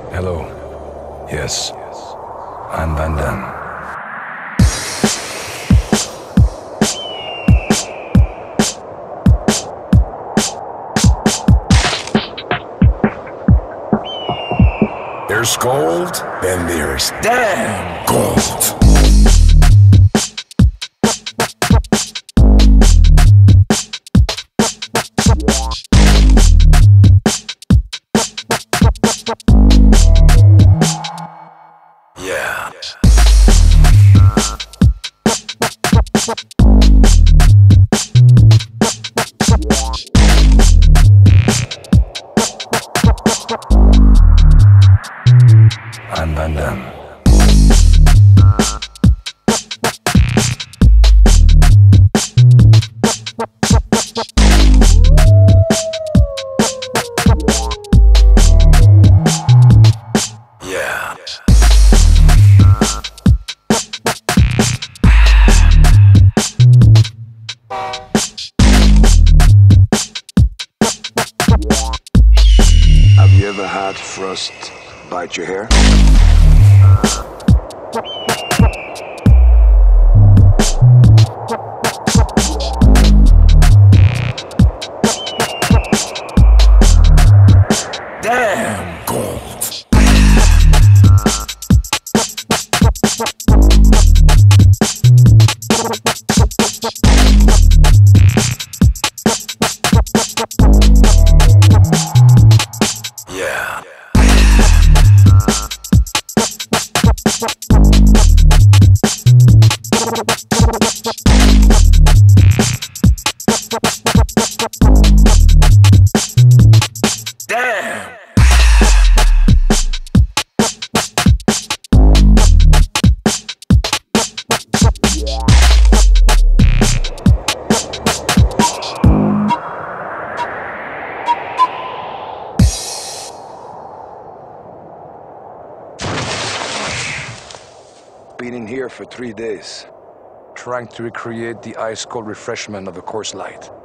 Hello. Yes. I'm Van Damme. There's CoLD, then there's damn CoLD. Yeah. I'm Van Damme. Yeah. Have you ever had frost bite your hair? Damn CoLD. Yeah. Damn. Been in here for 3 days, trying to recreate the ice-cold refreshment of a course light.